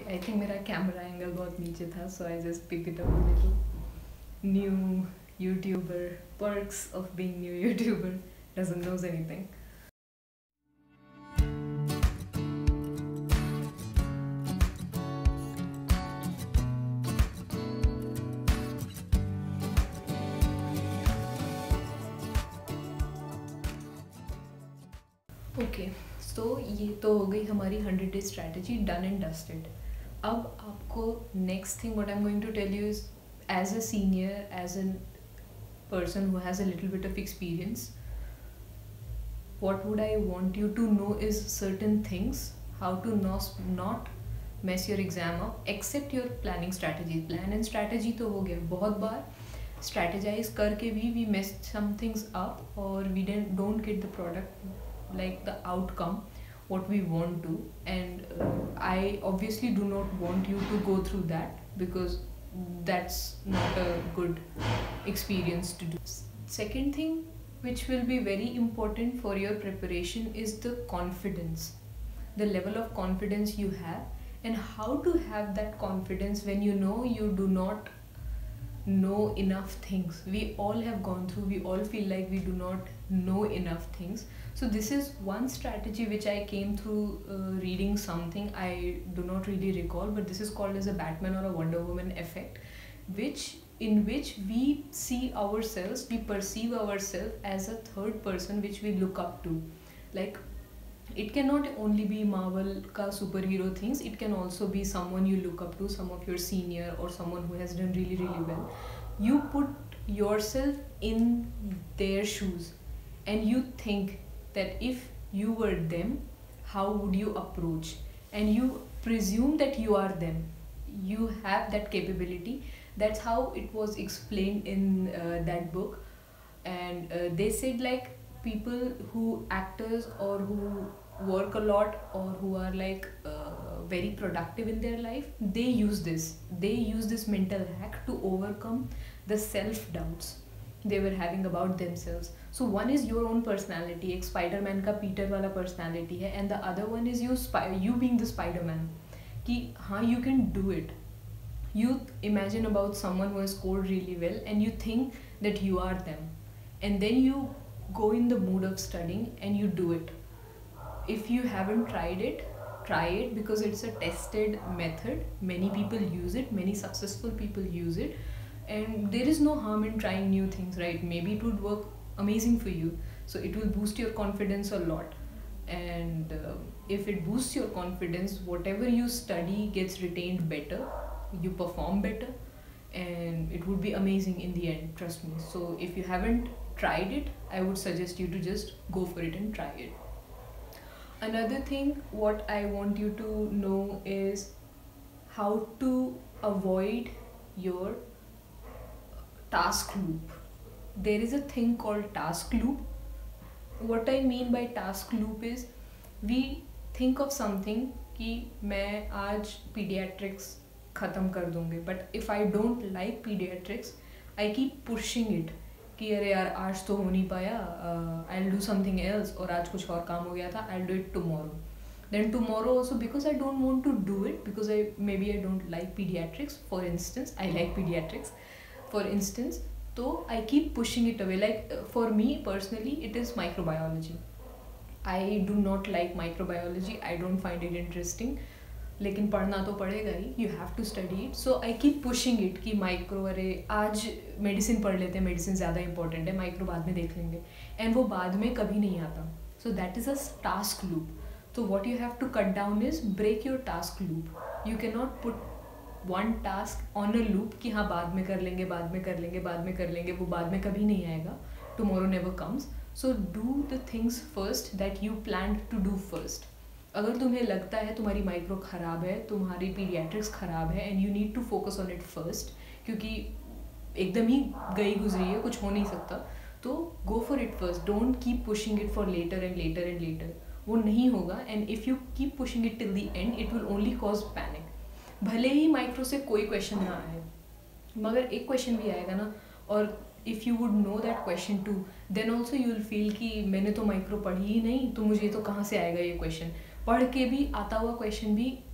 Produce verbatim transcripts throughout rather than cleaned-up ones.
आई think मेरा camera angle बहुत नीचे था, so I just pick it up a little. New YouTuber, perks of being new YouTuber, doesn't knows anything. Okay, so ये तो हो गई हमारी hundred day strategy, done and dusted. अब आपको next thing what I am going to tell you is, as a senior, as an person who has a little bit of experience, what would I want you to know is certain things, how to not not mess your exam up, except your planning strategy. Plan and strategy तो हो गया. बहुत बार strategize करके भी we mess some things up or we don't don't get the product like the outcome what we want to, and uh, I obviously do not want you to go through that because that's not a good experience to do. Second thing which will be very important for your preparation is the confidence, the level of confidence you have and how to have that confidence when you know you do not know enough things. We all have gone through, we all feel like we do not know enough things. So this is one strategy which I came through uh, reading something, I do not really recall, but this is called as a Batman or a Wonder Woman effect, which in which we see ourselves, we perceive ourselves as a third person which we look up to. Like, it cannot only be Marvel ka superhero things, it can also be someone you look up to, some of your senior or someone who has done really really well. You put yourself in their shoes and you think that if you were them, how would you approach, and you presume that you are them, you have that capability. That's how it was explained in uh, that book. And uh, they said like people who actors or who work a lot or who are like uh, very productive in their life, they use this they use this mental hack to overcome the self doubts they were having about themselves. So one is your own personality, एक Spider-Man का Peter वाला personality है, and the other one is you spy- you being the Spider-Man, कि हाँ you can do it. You imagine about someone who has scored really well and you think that you are them, and then you go in the mood of studying and you do it. If you haven't tried it, try it because it's a tested method. Many people use it, many successful people use it, and there is no harm in trying new things, right? Maybe it would work amazing for you, so it will boost your confidence a lot. And uh, if it boosts your confidence, whatever you study gets retained better, you perform better, and it would be amazing in the end, trust me. So if you haven't tried it, I would suggest you to just go for it and try it. Another thing what I want you to know is how to avoid your task loop. There is a thing called task loop. What I mean by task loop is, we think of something कि मैं आज pediatrics ख़त्म कर दूँगी, but if I don't like pediatrics, I keep pushing it कि अरे यार आज तो हो नहीं पाया, uh, I'll do something else, और आज कुछ और काम हो गया था, I'll do it tomorrow. Then tomorrow also, because I don't want to do it, because I maybe I don't like pediatrics, for instance, I like pediatrics, for instance, so I keep pushing it away. Like uh, for me personally, it is microbiology. I do not like microbiology, I don't find it interesting, लेकिन पढ़ना तो पड़ेगा ही, you have to study it. So I keep pushing it कि micro, अरे आज medicine पढ़ लेते हैं, मेडिसिन ज़्यादा इंपॉर्टेंट है, माइक्रो बाद में देख लेंगे, एंड वो बाद में कभी नहीं आता. So that is a task loop. So what you have to cut down is break your task loop. You cannot put one task on a loop कि हाँ बाद में कर लेंगे, बाद में कर लेंगे, बाद में कर लेंगे, वो बाद में कभी नहीं आएगा. Tomorrow never comes. So do the things first that you planned to do first. अगर तुम्हें लगता है तुम्हारी माइक्रो ख़राब है, तुम्हारी पीडियाट्रिक्स ख़राब है, and you need to focus on it first, क्योंकि एकदम ही गई गुजरी है, कुछ हो नहीं सकता, तो go for it first. Don't keep pushing it for later and later and later. वो नहीं होगा, and if you keep pushing it till the end, it will only cause panic. भले ही माइक्रो से कोई क्वेश्चन ना आए, मगर एक क्वेश्चन भी आएगा ना, और if you would know that question too, then also you will feel कि मैंने तो माइक्रो पढ़ी ही नहीं, तो मुझे तो कहाँ से आएगा ये क्वेश्चन. पढ़ के भी आता हुआ क्वेश्चन भी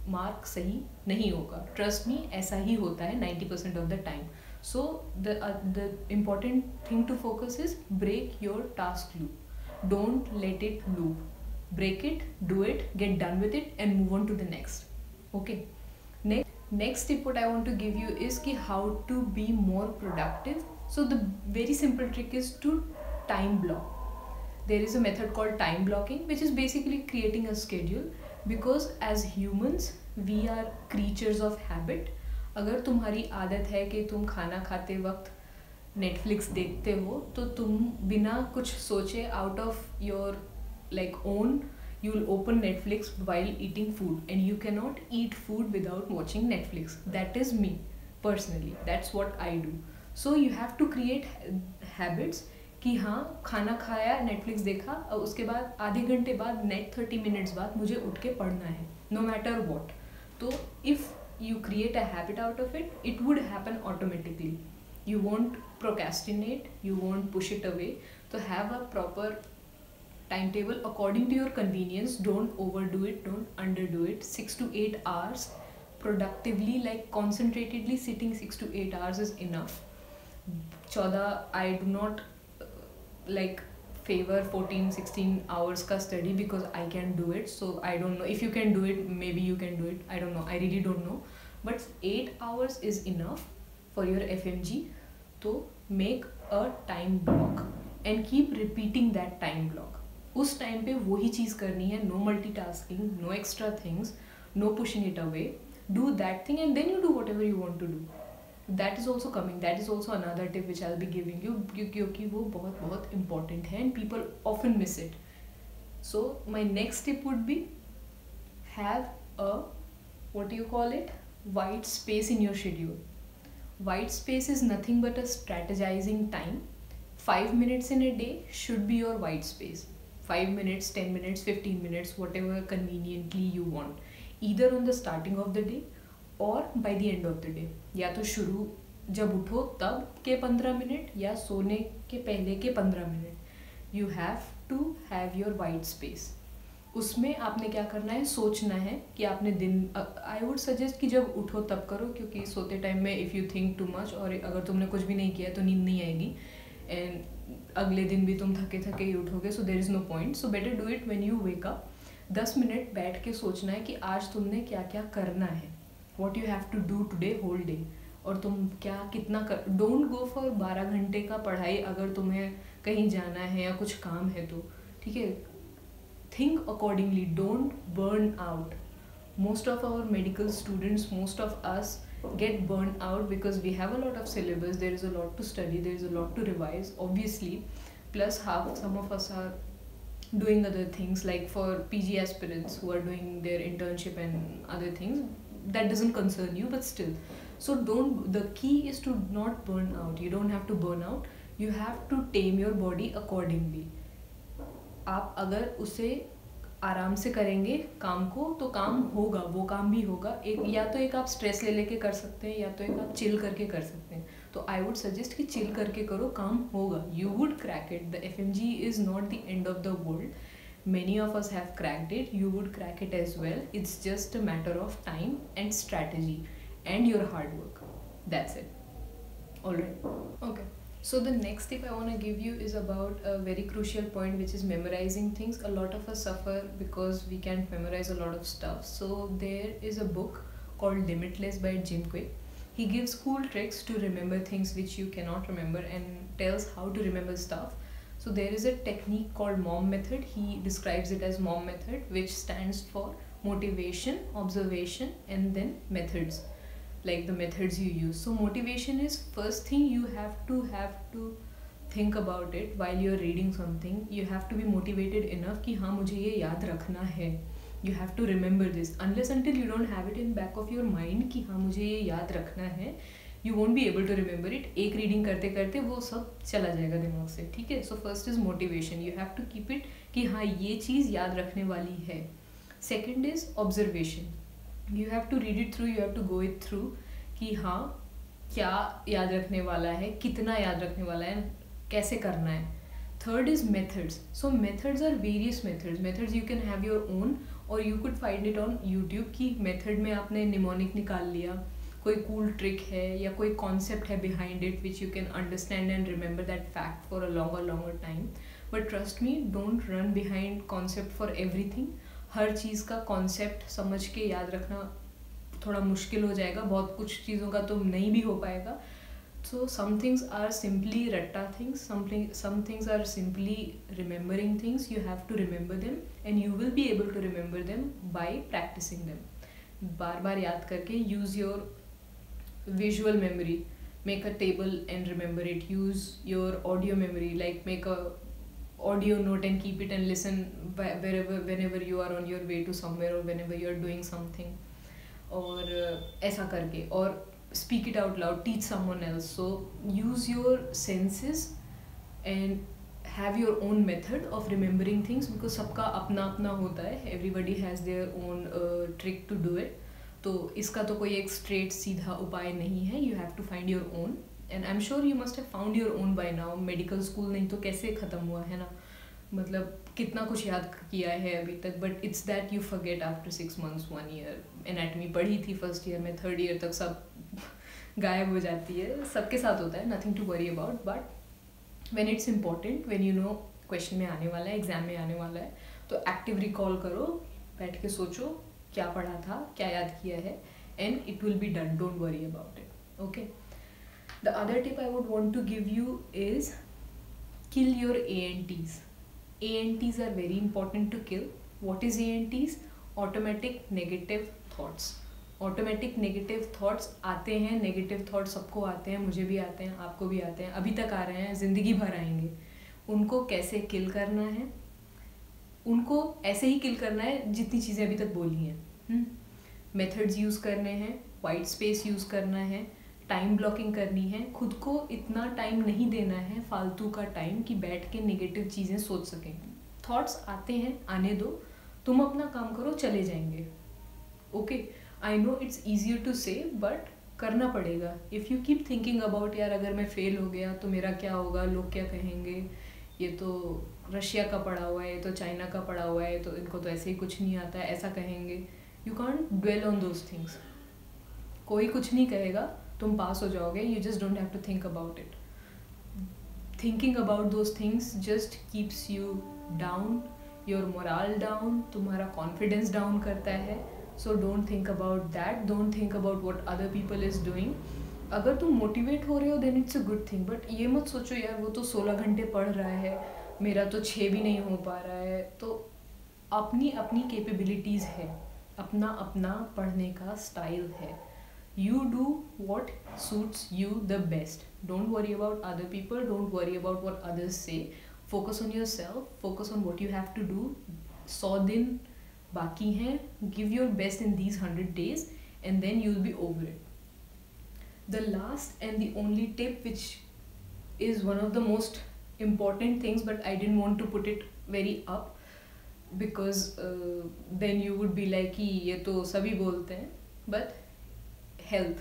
मार्क सही नहीं होगा. ट्रस्ट मी, ऐसा ही होता है ninety percent of the time. So the the important thing to focus is break your task loop. Don't let it loop. Break it, do it, get done with it, and move on to the next. Okay. Next, next tip what I want to give you is ki how to be more productive. So the very simple trick is to time block. There is a method called time blocking, which is basically creating a schedule, because as humans we are creatures of habit. अगर तुम्हारी आदत है कि तुम खाना खाते वक्त Netflix देखते हो, तो तुम बिना कुछ सोचे out of your like own, you will open Netflix while eating food, and you cannot eat food without watching Netflix. That is me personally, that's what I do. So you have to create habits कि हाँ खाना खाया, Netflix देखा, और उसके बाद आधे घंटे बाद नेट थर्टी मिनट्स बाद मुझे उठ के पढ़ना है, नो मैटर वॉट. तो if you create a habit out of it, it would happen automatically. You won't procrastinate, you won't push it away. So have a proper timetable according to your convenience. Don't overdo it, don't underdo it. Six to eight hours productively, like concentratedly sitting six to eight hours is enough. चौदह, I do not uh, like favor fourteen sixteen hours का study because I can do it. So I don't know if you can do it, maybe you can do it, I don't know, I really don't know. But eight hours is enough for your F M G. So make a time block and keep repeating that time block. उस time पे वही चीज़ करनी है. No multitasking, no extra things, no pushing it away. Do that thing and then you do whatever you want to do. That is also coming, that is also another tip which I will be giving you, क्योंकि वो बहुत बहुत important है and people often miss it. So my next tip would be have a what you call it white space in your schedule. White space is nothing but a strategizing time. Five minutes in a day should be your white space. Five minutes, ten minutes, fifteen minutes, whatever conveniently you want. Either on the starting of the day or by the end of the day. या तो शुरू जब उठो तब के पंद्रह minute या सोने के पहले के पंद्रह मिनट. You have to have your white space. उसमें आपने क्या करना है, सोचना है कि आपने दिन, आई वुड सजेस्ट कि जब उठो तब करो, क्योंकि सोते टाइम में if you think too much और अगर तुमने कुछ भी नहीं किया तो नींद नहीं आएगी एंड अगले दिन भी तुम थके थके ही उठोगे. So there is no point. So better do it when you wake up. दस मिनट बैठ के सोचना है कि आज तुमने क्या क्या करना है, what you have to do today whole day, और तुम क्या कितना कर. डोंट गो फॉर बारह घंटे का पढ़ाई अगर तुम्हें कहीं जाना है या कुछ काम है तो, ठीक है. Think accordingly, don't burn out. Most of our medical students, most of us get burned out because we have a lot of syllabus, there is a lot to study, there is a lot to revise, obviously. Plus half, some of us are doing other things, like for P G aspirants who are doing their internship and other things, that doesn't concern you, but still. So don't, the key is to not burn out. You don't have to burn out, you have to tame your body accordingly. आप अगर उसे आराम से करेंगे काम को तो काम होगा, वो काम भी होगा. एक या तो एक आप स्ट्रेस ले लेके कर सकते हैं, या तो एक आप चिल करके कर सकते हैं. तो आई वुड सजेस्ट कि चिल करके करो, काम होगा. You would crack it. The F M G is not the end of the world. Many of us have cracked it. You would crack it as well. It's just a matter of time and strategy and your hard work. That's it. All right. Okay. So the next tip I want to give you is about a very crucial point, which is memorizing things. A lot of us suffer because we can't memorize a lot of stuff. So there is a book called Limitless by Jim Quick. He gives cool tricks to remember things which you cannot remember and tells how to remember stuff. So there is a technique called MOM method. He describes it as MOM method, which stands for motivation, observation, and then methods. Like the methods you use. So motivation is first thing you have to have to think about it while you're reading something. You have to be motivated enough कि हाँ मुझे ये याद रखना है. You have to remember this. Unless until you don't have it in back of your mind कि हाँ मुझे ये याद रखना है, you won't be able to remember it. एक reading करते करते वो सब चला जाएगा दिमाग से, ठीक है. So first is motivation. You have to keep it कि हाँ ये चीज़ याद रखने वाली है. Second is observation. You have to read it through, you have to go it through कि हाँ क्या याद रखने वाला है, कितना याद रखने वाला है, कैसे करना है. Third is methods. So methods are various methods. Methods you can have your own और you could find it on YouTube की मेथड में आपने निमोनिक निकाल लिया, कोई कूल ट्रिक है या कोई कॉन्सेप्ट है behind it which you can understand and remember that fact for a longer longer time. But trust me, don't run behind concept for everything. हर चीज़ का कॉन्सेप्ट समझ के याद रखना थोड़ा मुश्किल हो जाएगा, बहुत कुछ चीज़ों का तो नहीं भी हो पाएगा. So some things are simply ratta things, something some things are simply remembering things. You have to remember them and you will be able to remember them by practicing them. बार बार याद करके use your visual memory, make a table and remember it. Use your audio memory, like make a audio note and keep it and listen wherever whenever you are on your way to somewhere or whenever you are doing something. और ऐसा करके, और speak it out loud, teach someone else. So use your senses and have your own method of remembering things, because सबका अपना अपना होता है. Everybody has their own uh, trick to do it. तो इसका तो कोई एक straight सीधा उपाय नहीं है. You have to find your own and I'm sure you must have found your own by now. Medical school नहीं तो कैसे ख़त्म हुआ है ना, मतलब कितना कुछ याद किया है अभी तक. But it's that you forget after six months one year. Anatomy पढ़ी थी फर्स्ट ईयर में, थर्ड ईयर तक सब गायब हो जाती है. सबके साथ होता है, nothing to worry about. But when it's important, when you know question में आने वाला है, एग्जाम में आने वाला है, तो एक्टिव रिकॉल करो, बैठ के सोचो क्या पढ़ा था, क्या याद किया है, and it will be done. Don't worry about it. Okay. The other tip I would want to give you is kill your A N Ts. A N Ts are very important to kill. What is A N Ts? Automatic negative thoughts. Automatic negative thoughts आते हैं. Negative thoughts सबको आते हैं, मुझे भी आते हैं, आपको भी आते हैं, अभी तक आ रहे हैं, ज़िंदगी भर आएंगे. उनको कैसे किल करना है? उनको ऐसे ही किल करना है जितनी चीज़ें अभी तक बोली हैं. मेथड्स यूज़ करने हैं, वाइट स्पेस यूज़ करना है, टाइम ब्लॉकिंग करनी है. खुद को इतना टाइम नहीं देना है, फालतू का टाइम, कि बैठ के नेगेटिव चीज़ें सोच सकें. थॉट्स आते हैं, आने दो, तुम अपना काम करो, चले जाएंगे. Okay, I know it's easier to say, but करना पड़ेगा. If you keep thinking about, यार अगर मैं फेल हो गया तो मेरा क्या होगा, लोग क्या कहेंगे, ये तो रशिया का पढ़ा हुआ है, ये तो चाइना का पढ़ा हुआ है, तो इनको तो ऐसे ही कुछ नहीं आता है, ऐसा कहेंगे. You can't dwell on those things. कोई कुछ नहीं कहेगा, तुम पास हो जाओगे. You just don't have to think about it. Thinking about those things just keeps you down, your morale down, तुम्हारा कॉन्फिडेंस डाउन करता है. So don't think about that. Don't think about what other people is doing. अगर तुम motivate हो रहे हो then it's a good thing, but ये मत सोचो यार वो तो सोलह घंटे पढ़ रहा है, मेरा तो छः भी नहीं हो पा रहा है. तो अपनी अपनी कैपेबिलिटीज़ है, अपना अपना पढ़ने का स्टाइल है. You do what suits you the best. Don't worry about other people. Don't worry about what others say. Focus on yourself. Focus on what you have to do. सौ दिन बाकी हैं. Give your best in these hundred days, and then you'll be over it. The last and the only tip, which is one of the most important things, but I didn't want to put it very up, because uh, then you would be like कि ये तो सभी बोलते हैं. But health,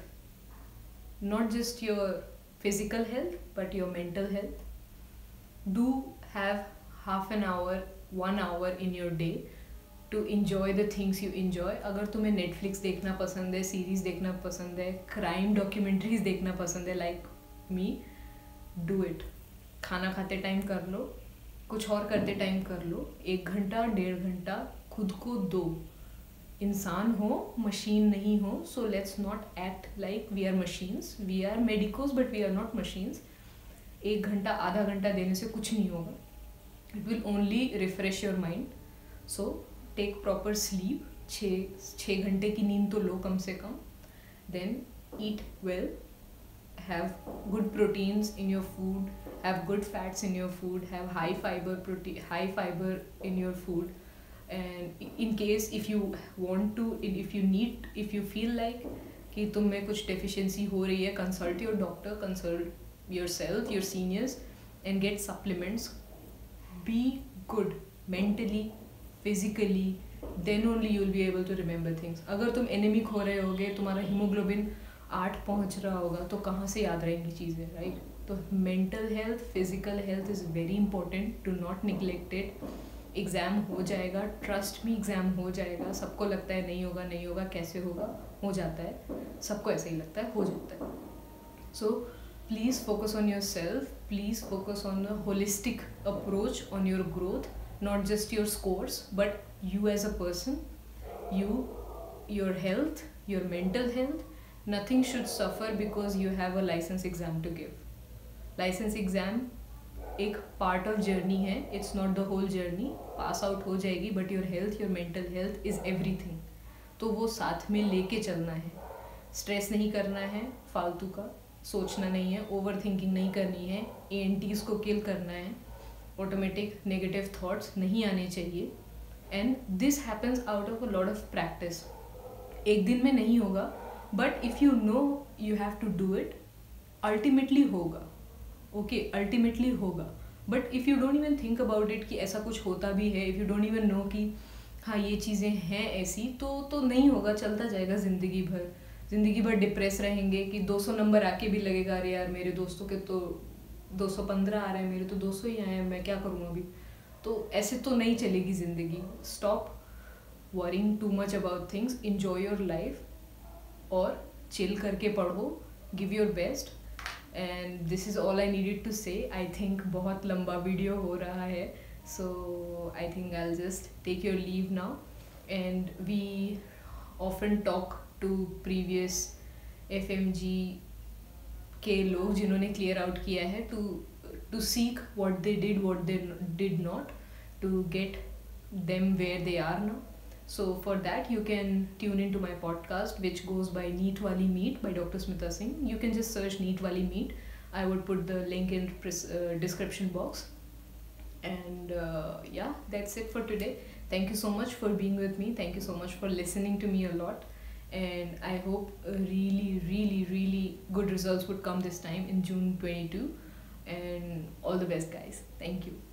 not just your physical health but your mental health. Do have half an hour, one hour in your day to enjoy the things you enjoy. अगर तुम्हें Netflix देखना पसंद है, सीरीज देखना पसंद है, क्राइम डॉक्यूमेंट्रीज देखना पसंद है लाइक मी, डू इट. खाना खाते टाइम कर लो, कुछ और करते टाइम कर लो. एक घंटा डेढ़ घंटा खुद को दो. इंसान हो, मशीन नहीं हो. So let's not act like we are machines. We are medicos but we are not machines. एक घंटा आधा घंटा देने से कुछ नहीं होगा. It will only refresh your mind. So take proper sleep. छः छः घंटे की नींद तो लो कम से कम. Then eat well, have good proteins in your food, have good fats in your food, have high fibre protein high fibre in your food. And in case if you want to, if you need, if you feel like कि तुम में कुछ deficiency हो रही है, consult your doctor, consult yourself, your seniors, and get supplements. Be good mentally, physically, then only you'll be able to remember things. अगर तुम anemic हो रहे होगे, तुम्हारा hemoglobin आठ पहुँच रहा होगा, तो कहाँ से याद रहेंगी चीज़ें, right? तो mental health, physical health is very important. Do not neglect it. Exam हो जाएगा, ट्रस्ट मी एग्ज़ाम हो जाएगा. सबको लगता है नहीं होगा नहीं होगा, कैसे होगा, हो जाता है. सबको ऐसे ही लगता है, हो जाता है. So please focus on your self, please focus on the holistic approach on your growth, not just your scores but you as a person, you, your health, your mental health. Nothing should suffer because you have a license exam to give. License exam एक part of journey है, it's not the whole journey. pass out हो जाएगी but your health, your mental health is everything. तो वो साथ में लेके चलना है. स्ट्रेस नहीं करना है फालतू का, सोचना नहीं है, ओवर थिंकिंग नहीं करनी है, ए एन टीज़ को किल करना है, ऑटोमेटिक नेगेटिव थॉट्स नहीं आने चाहिए. And this happens out of a lot of practice. एक दिन में नहीं होगा but if you know you have to do it, ultimately होगा. ओके, अल्टीमेटली होगा. But if you don't even think about it कि ऐसा कुछ होता भी है, if you don't even know कि हाँ ये चीज़ें हैं ऐसी, तो तो नहीं होगा, चलता जाएगा ज़िंदगी भर. ज़िंदगी भर डिप्रेस रहेंगे कि दो सौ नंबर आके भी लगेगा अरे यार मेरे दोस्तों के तो दो सौ पंद्रह आ रहे हैं, मेरे तो दो सौ ही आए हैं, मैं क्या करूँ अभी. तो ऐसे तो नहीं चलेगी ज़िंदगी. Stop worrying too much about things, enjoy your life और चिल करके पढ़ो, give your best. And this is all I needed to say. I think बहुत लंबा वीडियो हो रहा है, so I think I will just take your leave now. And we often talk to previous F M G के लोग जिन्होंने clear out किया है, to to seek what they did, what they did not, to get them where they are now. So for that you can tune into my podcast which goes by Neet Wali Meet by Doctor Smita Singh. You can just search Neet Wali Meet. I would put the link in uh, description box. And uh, yeah, that's it for today. Thank you so much for being with me. Thank you so much for listening to me a lot. And I hope uh, really, really, really good results would come this time in June twenty-two. And all the best, guys. Thank you.